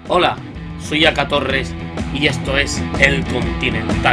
Hola, soy Aka Torres y esto es El Continental.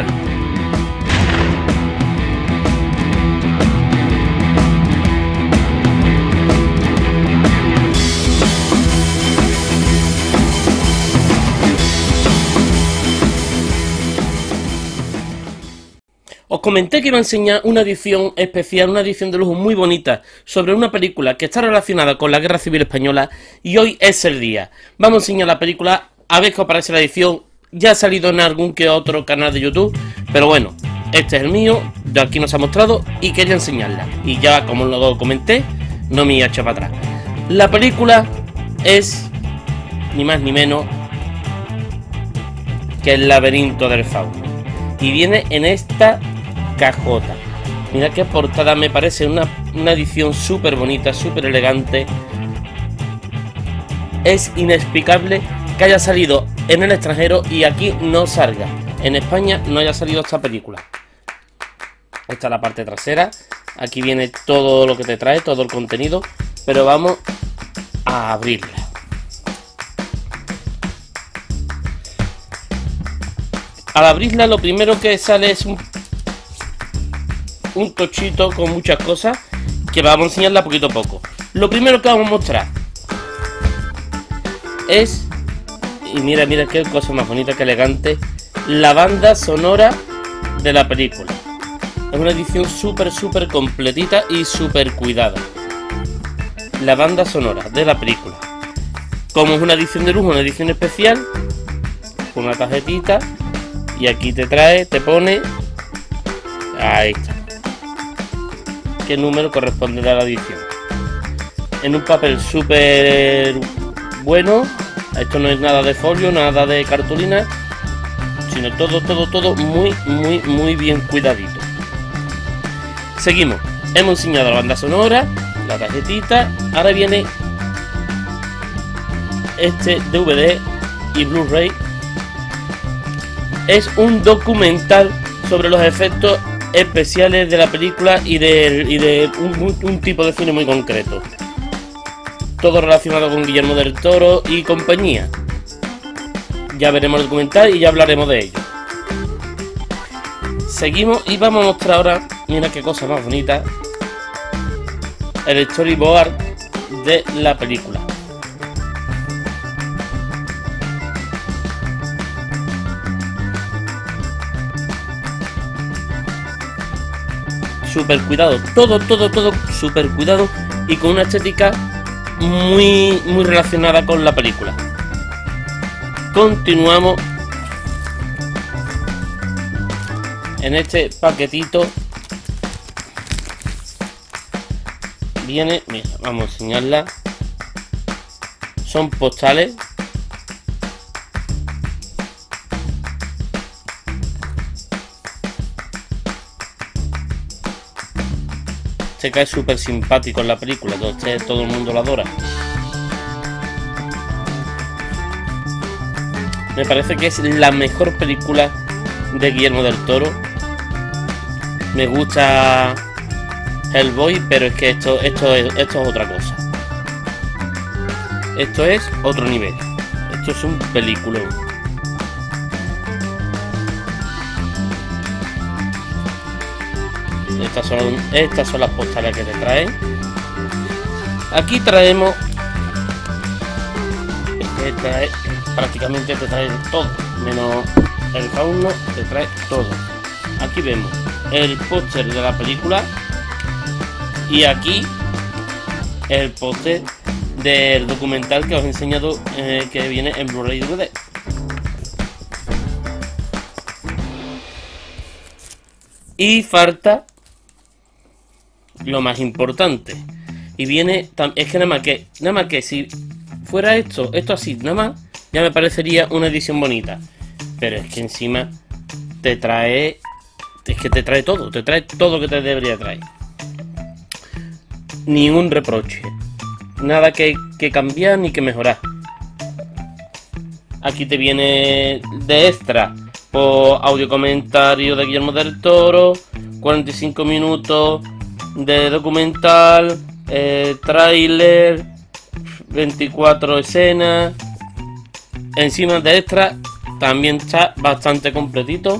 Os comenté que iba a enseñar una edición especial, una edición de lujo muy bonita sobre una película que está relacionada con la Guerra Civil Española y hoy es el día. Vamos a enseñar la película, a ver qué os parece la edición. Ya ha salido en algún que otro canal de YouTube, pero bueno, este es el mío, de aquí nos ha mostrado y quería enseñarla. Y ya como lo comenté, no me he hecho para atrás. La película es ni más ni menos que El laberinto del fauno. Y viene en esta cajota. Mira qué portada, me parece una edición súper bonita, súper elegante. Es inexplicable que haya salido en el extranjero y aquí no salga. En España no haya salido esta película. Esta es la parte trasera. Aquí viene todo lo que te trae, todo el contenido. Pero vamos a abrirla. Al abrirla lo primero que sale es un tochito con muchas cosas que vamos a enseñarla poquito a poco. Lo primero que vamos a mostrar es, y mira qué cosa más bonita, qué elegante, la banda sonora de la película. Es una edición súper completita y súper cuidada. La banda sonora de la película. Como es una edición de lujo, una edición especial, con una tarjetita. Y aquí te trae, te pone, ahí está, qué número corresponde a la edición. En un papel súper bueno. Esto no es nada de folio, nada de cartulina, sino todo muy bien cuidadito. Seguimos. Hemos enseñado la banda sonora, la tarjetita. Ahora viene este DVD y Blu-ray. Es un documental sobre los efectos especiales de la película y de un tipo de cine muy concreto. Todo relacionado con Guillermo del Toro y compañía. Ya veremos el documental y ya hablaremos de ello. Seguimos y vamos a mostrar ahora, mira qué cosa más bonita, el storyboard de la película. Súper cuidado, todo súper cuidado y con una estética muy relacionada con la película. Continuamos en este paquetito. Viene, mira, vamos a enseñarla. Son postales. Se cae súper simpático en la película, entonces todo el mundo lo adora. Me parece que es la mejor película de Guillermo del Toro. Me gusta Hellboy, pero es que esto es otra cosa. Esto es otro nivel. Esto es un peliculón. Estas son las postales que te traen. Aquí traemos, prácticamente te trae todo, menos el fauno, te trae todo. Aquí vemos el póster de la película y aquí el póster del documental que os he enseñado, que viene en Blu-ray y DVD. Y falta lo más importante, y viene, es que nada más que si fuera esto así, nada más, ya me parecería una edición bonita, pero es que encima te trae, te trae todo que te debería traer. Ningún reproche, nada que cambiar ni que mejorar. Aquí te viene de extra por audio comentario de Guillermo del Toro, 45 minutos de documental, tráiler, 24 escenas, Encima de extra también está bastante completito.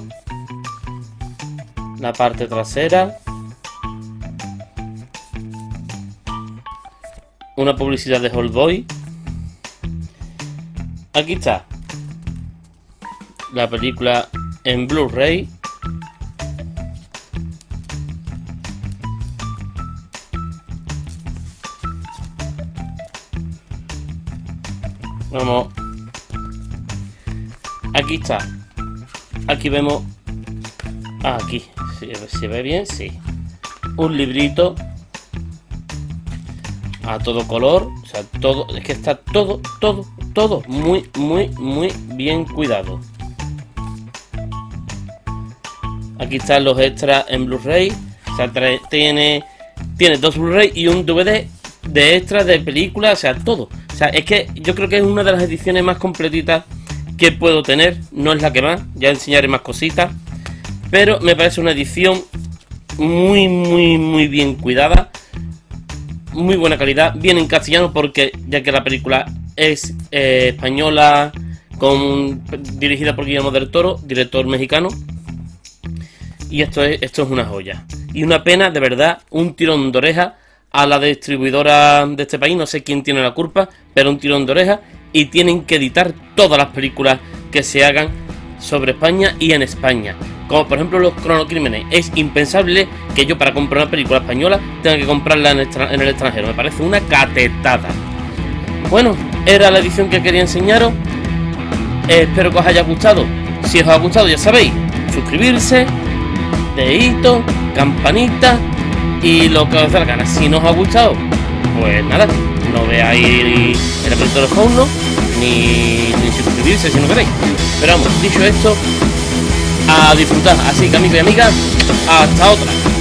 La parte trasera. Una publicidad de Oldboy. Aquí está la película en Blu-ray. Vamos. Aquí está. Aquí vemos. Aquí. ¿Se ve bien? Sí. Un librito. A todo color. O sea, todo. Es que está todo muy bien cuidado. Aquí están los extras en Blu-ray. O sea, tiene 2 Blu-ray y un DVD de extras de películas. O sea, todo. O sea, es que yo creo que es una de las ediciones más completitas que puedo tener. No es la que más. Ya enseñaré más cositas. Pero me parece una edición muy bien cuidada. Muy buena calidad. Bien en castellano porque ya que la película es española, dirigida por Guillermo del Toro, director mexicano. Y esto es una joya. Y una pena, de verdad, un tirón de oreja a la distribuidora de este país. No sé quién tiene la culpa, pero un tirón de oreja. Y tienen que editar todas las películas que se hagan sobre España y en España. Como por ejemplo los Cronocrímenes. Es impensable que yo para comprar una película española tenga que comprarla en el extranjero. Me parece una catetada. Bueno, era la edición que quería enseñaros. Espero que os haya gustado. Si os ha gustado, ya sabéis, suscribirse, dedito, campanita y lo que os dé la gana. Si no os ha gustado, pues nada, no veáis el aparato de fondo ni suscribirse si no queréis. Pero vamos, dicho esto, a disfrutar. Así que amigos y amigas, hasta otra.